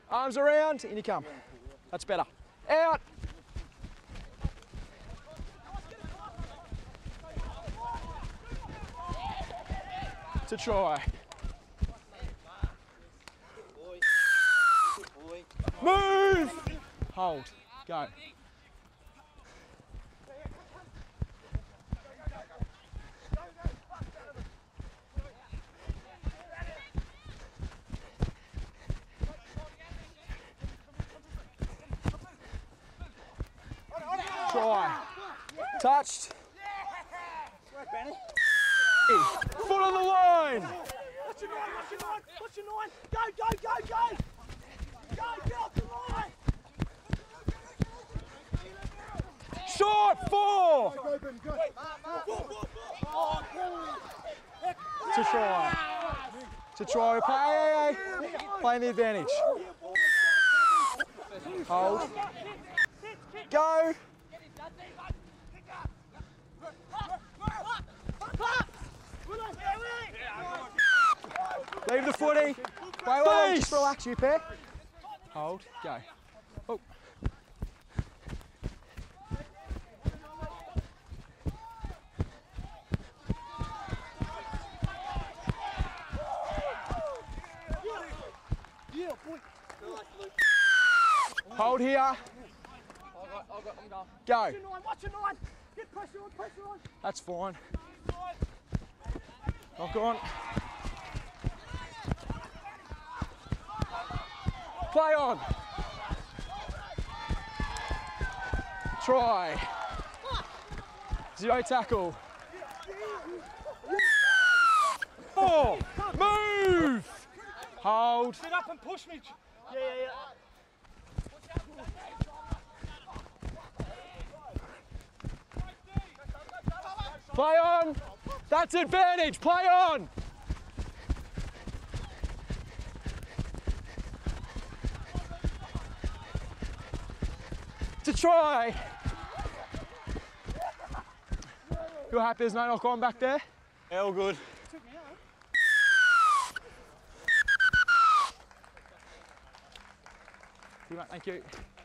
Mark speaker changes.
Speaker 1: Arms around, in you come. That's better. Out. To try. Move! Hold. Go. Try. Touched. Foot on the line.
Speaker 2: What's your line? What's your line? What's your line? Go, go, go, go! Go, get off the line!
Speaker 1: Short 4. To try. To try. Playing the advantage. Hold. Go. Leave the footy. Play well. Just relax, you pair. Hold. Go. Oh. Hold here.
Speaker 2: I'm
Speaker 1: Go.
Speaker 2: Watch your line. Get pressure on, pressure on.
Speaker 1: That's fine. Lock on. Play on. Try. Zero tackle. Oh, move. Hold.
Speaker 2: Sit up and push me. Yeah.
Speaker 1: Play on. That's advantage. Play on. To try. You're happy there's no knock on back there?
Speaker 3: Yeah, all good.
Speaker 1: Thank you.